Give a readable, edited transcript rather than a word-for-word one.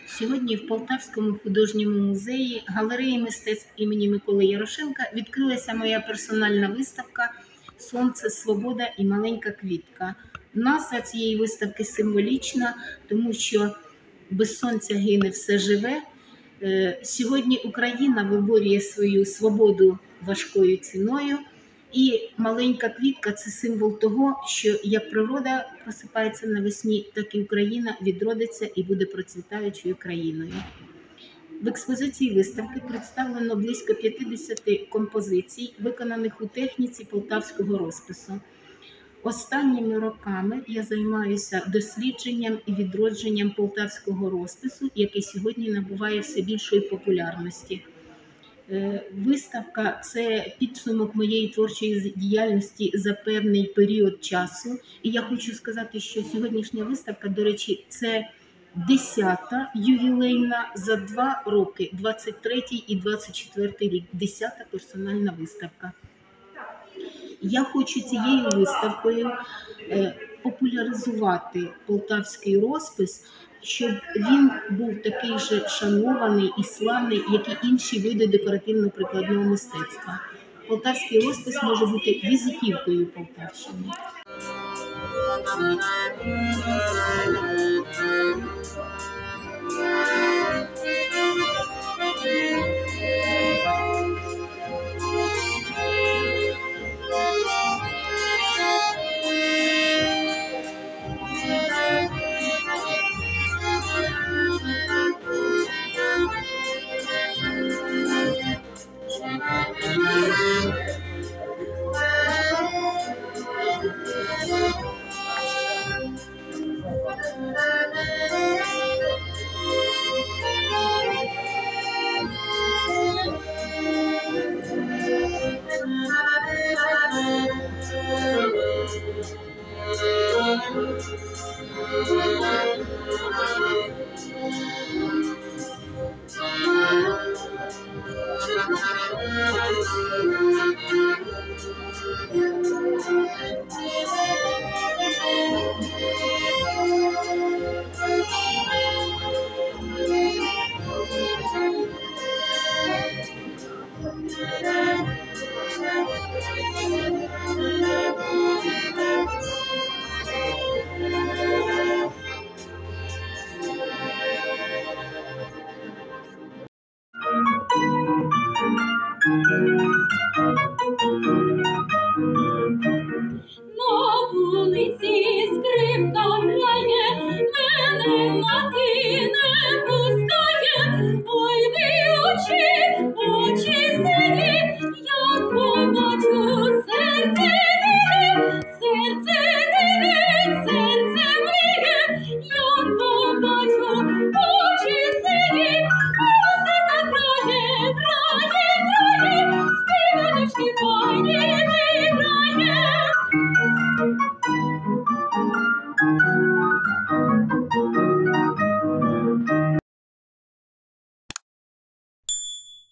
Сьогодні в Полтавському художньому музеї галереї мистецтв імені Миколи Ярошенка відкрилася моя персональна виставка «Сонце, свобода і маленька квітка». Назва цієї виставки символічна, тому що без сонця гине все живе. Сьогодні Україна виборює свою свободу важкою ціною. І маленька квітка – це символ того, що як природа просипається навесні, так і Україна відродиться і буде процвітаючою країною. В експозиції виставки представлено близько 50 композицій, виконаних у техніці полтавського розпису. Останніми роками я займаюся дослідженням і відродженням полтавського розпису, який сьогодні набуває все більшої популярності. Виставка – це підсумок моєї творчої діяльності за певний період часу. І я хочу сказати, що сьогоднішня виставка, до речі, це 10-та ювілейна за 2 роки, 23-й і 24-й рік, 10-та персональна виставка. Я хочу цією виставкою популяризувати полтавський розпис, щоб він був такий же шанований і славний, як і інші види декоративно-прикладного мистецтва. Полтавський розпис може бути візитівкою Полтавщини.